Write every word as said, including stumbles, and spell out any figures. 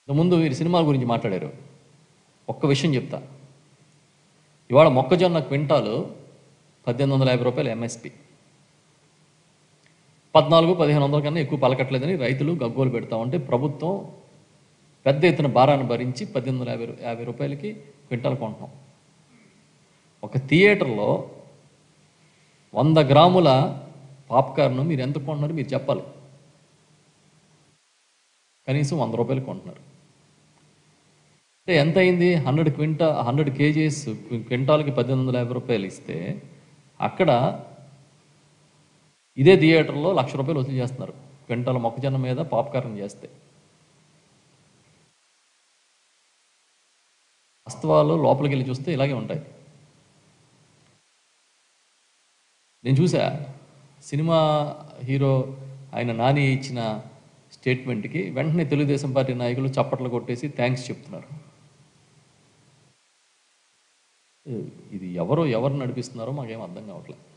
ముందు మీరు సినిమాల గురించి మాట్లాడారు. ఒక్క విషయం చెప్తా. ఇవాళ మొక్కజొన్న క్వింటాలు పద్దెనిమిది వందల యాభై రూపాయలు ఎంఎస్పి. పద్నాలుగు పదిహేను వందల కన్నా ఎక్కువ పలకట్లేదని రైతులు గగ్గోలు పెడతా ఉంటే ప్రభుత్వం పెద్ద ఎత్తున భారాన్ని భరించి పద్దెనిమిది వందల యాభై యాభై రూపాయలకి క్వింటాల్ కొంటున్నాం. ఒక థియేటర్లో వంద గ్రాముల పాప్కార్న్ మీరు ఎంత కొంటున్నారు మీరు చెప్పాలి. కనీసం వంద రూపాయలు కొంటున్నారు. అంటే ఎంత అయింది? హండ్రెడ్ క్వింటా హండ్రెడ్ కేజీస్ క్వింటాల్కి పద్దెనిమిది వందల యాభై రూపాయలు ఇస్తే అక్కడ ఇదే థియేటర్లో లక్ష రూపాయలు వసూలు చేస్తున్నారు క్వింటాల్ మొక్కజొన్న మీద పాప్కార్న్ చేస్తే. వాస్తవాలు లోపలికి వెళ్ళి చూస్తే ఇలాగే ఉంటాయి. నేను చూసా సినిమా హీరో ఆయన నాని ఇచ్చిన స్టేట్మెంట్కి వెంటనే తెలుగుదేశం పార్టీ నాయకులు చప్పట్లు కొట్టేసి థ్యాంక్స్ చెప్తున్నారు. ఇది ఎవరో ఎవరు నడిపిస్తున్నారో మాకేం అర్థం కావట్లేదు.